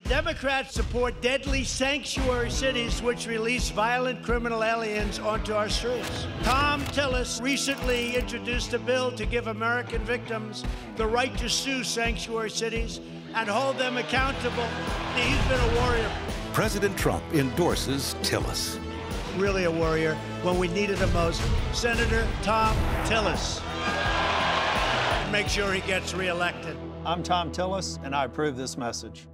Democrats support deadly sanctuary cities which release violent criminal aliens onto our streets. Thom Tillis recently introduced a bill to give American victims the right to sue sanctuary cities and hold them accountable. He's been a warrior. President Trump endorses Tillis. Really a warrior when we needed him most. Senator Thom Tillis. Make sure he gets reelected. I'm Thom Tillis, and I approve this message.